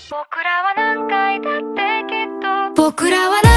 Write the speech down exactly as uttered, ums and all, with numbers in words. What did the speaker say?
僕らは何回だってきっと僕らは